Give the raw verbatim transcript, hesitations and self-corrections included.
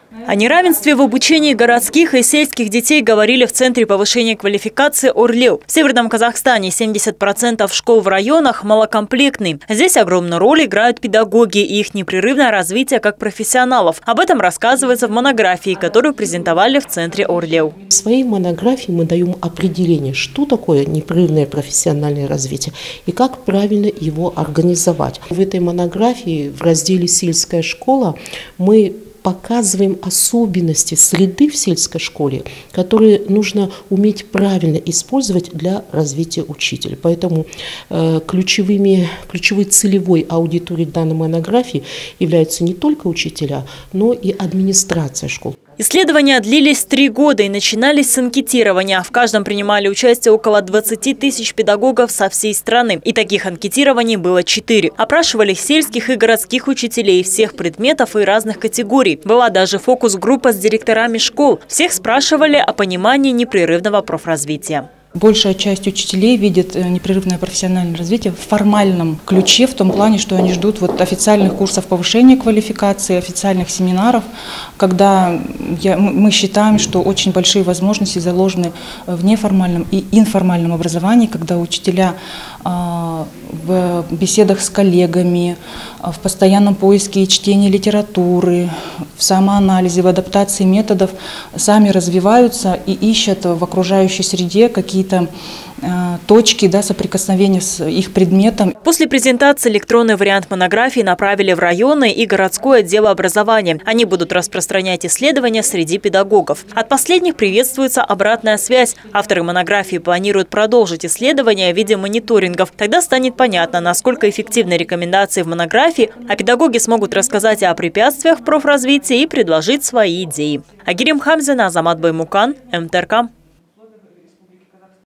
О неравенстве в обучении городских и сельских детей говорили в Центре повышения квалификации «Орлеу». В Северном Казахстане семьдесят процентов школ в районах малокомплектны. Здесь огромную роль играют педагоги и их непрерывное развитие как профессионалов. Об этом рассказывается в монографии, которую презентовали в Центре «Орлеу». В своей монографии мы даем определение, что такое непрерывное профессиональное развитие и как правильно его организовать. В этой монографии в разделе «Сельская школа» мы показываем особенности среды в сельской школе, которые нужно уметь правильно использовать для развития учителя. Поэтому э, ключевыми, ключевой целевой аудиторией данной монографии являются не только учителя, но и администрация школ. Исследования длились три года и начинались с анкетирования. В каждом принимали участие около двадцати тысяч педагогов со всей страны. И таких анкетирований было четыре. Опрашивали сельских и городских учителей всех предметов и разных категорий. Была даже фокус-группа с директорами школ. Всех спрашивали о понимании непрерывного профразвития. Большая часть учителей видит непрерывное профессиональное развитие в формальном ключе, в том плане, что они ждут вот официальных курсов повышения квалификации, официальных семинаров, когда я, мы считаем, что очень большие возможности заложены в неформальном и информальном образовании, когда учителя а, в беседах с коллегами, в постоянном поиске и чтении литературы, в самоанализе, в адаптации методов сами развиваются и ищут в окружающей среде какие-то точки, да, соприкосновения с их предметом. После презентации электронный вариант монографии направили в районы и городское отдело образования. Они будут распространять исследования среди педагогов. От последних приветствуется обратная связь. Авторы монографии планируют продолжить исследования в виде мониторингов. Тогда станет понятно, насколько эффективны рекомендации в монографии, а педагоги смогут рассказать о препятствиях в профразвитии и предложить свои идеи. Агирем Хамзина, Азамат Баймукан, МТРК.